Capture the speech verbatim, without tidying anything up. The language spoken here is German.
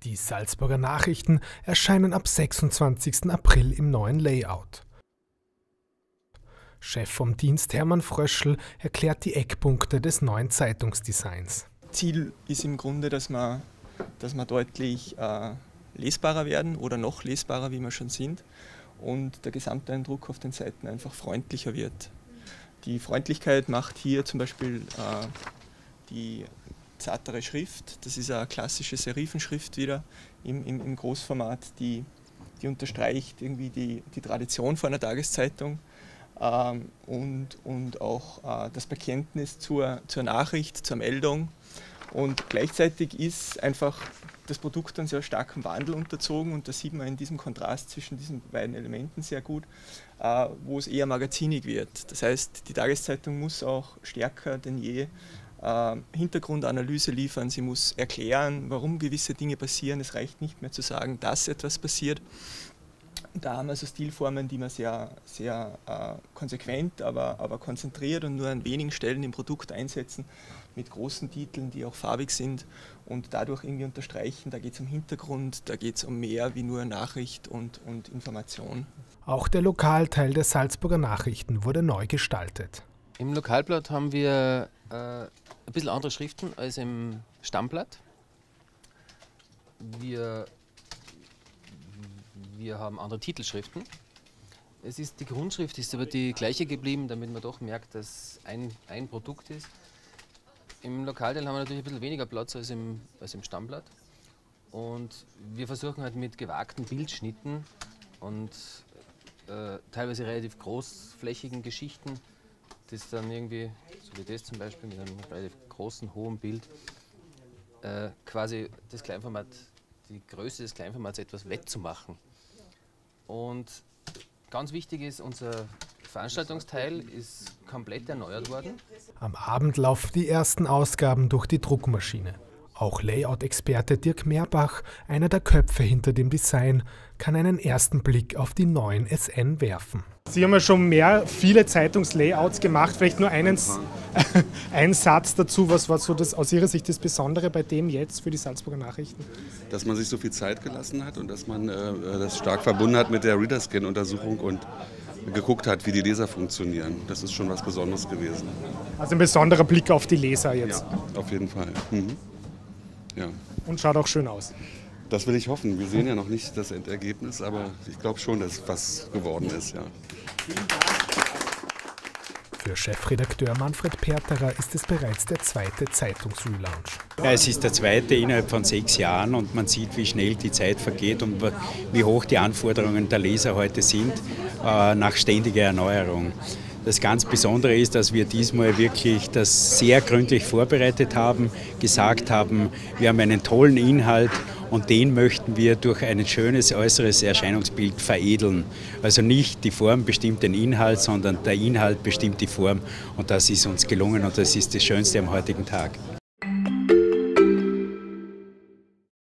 Die Salzburger Nachrichten erscheinen ab sechsundzwanzigsten April im neuen Layout. Chef vom Dienst Hermann Fröschl erklärt die Eckpunkte des neuen Zeitungsdesigns. Ziel ist im Grunde, dass wir, dass wir deutlich äh, lesbarer werden oder noch lesbarer, wie wir schon sind, und der Gesamteindruck auf den Seiten einfach freundlicher wird. Die Freundlichkeit macht hier zum Beispiel äh, die zartere Schrift, das ist eine klassische Serifenschrift wieder im, im, im Großformat, die, die unterstreicht irgendwie die, die Tradition von einer Tageszeitung ähm, und, und auch äh, das Bekenntnis zur, zur Nachricht, zur Meldung. Und gleichzeitig ist einfach das Produkt einen sehr starken Wandel unterzogen, und das sieht man in diesem Kontrast zwischen diesen beiden Elementen sehr gut, äh, wo es eher magazinig wird. Das heißt, die Tageszeitung muss auch stärker denn je äh, Hintergrundanalyse liefern, sie muss erklären, warum gewisse Dinge passieren. Es reicht nicht mehr zu sagen, dass etwas passiert. Da haben wir so Stilformen, die wir sehr, sehr äh, konsequent, aber, aber konzentriert und nur an wenigen Stellen im Produkt einsetzen, mit großen Titeln, die auch farbig sind und dadurch irgendwie unterstreichen, da geht es um Hintergrund, da geht es um mehr wie nur Nachricht und, und Information. Auch der Lokalteil der Salzburger Nachrichten wurde neu gestaltet. Im Lokalblatt haben wir äh, ein bisschen andere Schriften als im Stammblatt. Wir Wir haben andere Titelschriften. Es ist, die Grundschrift ist aber die gleiche geblieben, damit man doch merkt, dass ein, ein Produkt ist. Im Lokalteil haben wir natürlich ein bisschen weniger Platz als im, als im Stammblatt. Und wir versuchen halt mit gewagten Bildschnitten und äh, teilweise relativ großflächigen Geschichten, das dann irgendwie, so wie das zum Beispiel, mit einem relativ großen, hohen Bild, äh, quasi das Kleinformat, die Größe des Kleinformats etwas wettzumachen. Und ganz wichtig ist, unser Veranstaltungsteil ist komplett erneuert worden. Am Abend laufen die ersten Ausgaben durch die Druckmaschine. Auch Layout-Experte Dirk Meerbach, einer der Köpfe hinter dem Design, kann einen ersten Blick auf die neuen S N werfen. Sie haben ja schon mehr, viele Zeitungslayouts gemacht. Vielleicht nur einen, ein Satz dazu. Was war so das, aus Ihrer Sicht das Besondere bei dem jetzt für die Salzburger Nachrichten? Dass man sich so viel Zeit gelassen hat und dass man äh, das stark verbunden hat mit der Readerscan-Untersuchung und geguckt hat, wie die Leser funktionieren. Das ist schon was Besonderes gewesen. Also ein besonderer Blick auf die Leser jetzt. Ja, auf jeden Fall. Mhm. Ja. Und schaut auch schön aus. Das will ich hoffen. Wir sehen ja noch nicht das Endergebnis, aber ich glaube schon, dass was geworden ist. Ja. Für Chefredakteur Manfred Perterer ist es bereits der zweite Zeitungs-Relaunch. Ja, es ist der zweite innerhalb von sechs Jahren und man sieht, wie schnell die Zeit vergeht und wie hoch die Anforderungen der Leser heute sind äh, nach ständiger Erneuerung. Das ganz Besondere ist, dass wir diesmal wirklich das sehr gründlich vorbereitet haben, gesagt haben, wir haben einen tollen Inhalt und den möchten wir durch ein schönes äußeres Erscheinungsbild veredeln. Also nicht die Form bestimmt den Inhalt, sondern der Inhalt bestimmt die Form, und das ist uns gelungen und das ist das Schönste am heutigen Tag.